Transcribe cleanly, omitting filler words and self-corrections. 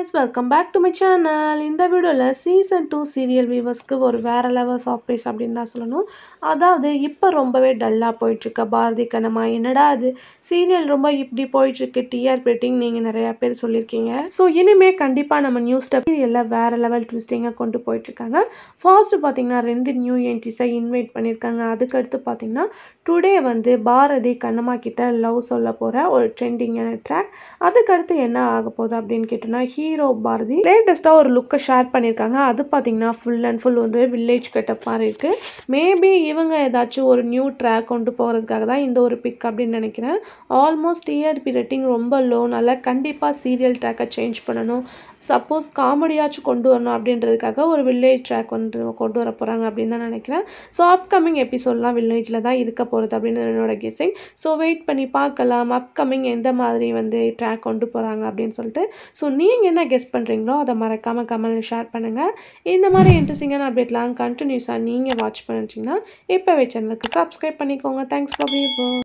welcome back to my channel. இந்த வீடியோல season 2 serial வியூவர்ஸ்க்கு ஒரு வேற லெவல் சர்ப்ரைஸ் அப்படின்னு தான் சொல்லணும். அதாவது இப்போ ரொம்பவே டல்லா போயிட்டு இருக்க பாரதி கண்ணம்மா, என்னடா அது சீரியல் ரொம்ப இப்படி போயிட்டு இருக்கு டிஆர்பி ரேட்டிங் நீங்க நிறைய பேர் சொல்லியிருக்கீங்க. ஸோ இனிமே கண்டிப்பா நம்ம நியூ ஸ்டெப் சீரியல்ல வேற லெவல் ட்விஸ்டிங்கா கொண்டு போயிட்டு இருக்காங்க. ஃபர்ஸ்ட் பார்த்தீங்கன்னா 2 நியூ என்ட்ரிஸை இன்வைட் பண்ணியிருக்காங்க. அதுக்கடுத்து பார்த்தீங்கன்னா டுடே வந்து பாரதி கண்ணம்மா கிட்ட லவ் சொல்ல போற ஒரு ட்ரெண்டிங்கான ட்ராக். அதுக்கடுத்து என்ன ஆக போகுது அப்படின்னு கேட்டோம்னா ஹீரோ பாரதி லேட்டஸ்ட்டாக ஒரு லுக்கை ஷேர் பண்ணியிருக்காங்க. அது பார்த்தீங்கன்னா ஃபுல் அண்ட் ஃபுல் வந்து வில்லேஜ் கெட்டப் மாதிரி இருக்குது. மேபி இவங்க ஏதாச்சும் ஒரு நியூ ட்ராக் கொண்டு போகிறதுக்காக தான் இந்த ஒரு பிக் அப்படின்னு நினைக்கிறேன். ஆல்மோஸ்ட் டிஆர்பி ரேட்டிங் ரொம்ப லோனால கண்டிப்பாக சீரியல் ட்ராக்கை சேஞ்ச் பண்ணணும். சப்போஸ் காமெடியாச்சும் கொண்டு வரணும் அப்படின்றதுக்காக ஒரு வில்லேஜ் ட்ராக் வந்து கொண்டு வர போகிறாங்க அப்படின்னு தான் நினைக்கிறேன். ஸோ அப்கமிங் எபிசோட்லாம் வில்லேஜில் தான் இருக்க போகிறது அப்படின்னு என்னோட கெஸ்ஸிங். ஸோ வெயிட் பண்ணி பார்க்கலாம் அப்கமிங் எந்த மாதிரி வந்து ட்ராக் கொண்டு போகிறாங்க அப்படின்னு சொல்லிட்டு. ஸோ நீங்கள் என்ன கெஸ் பண்ணுறீங்களோ அதை மறக்காமல் கமெண்ட்டில் ஷேர் பண்ணுங்கள். இந்த மாதிரி இன்ட்ரெஸ்டிங்கான அப்டேட்லாம் கண்டினியூஸாக நீங்கள் வாட்ச் பண்ணிச்சிங்கன்னா இப்போவே சேனலுக்கு சப்ஸ்கிரைப் பண்ணிக்கோங்க. Thanks for view.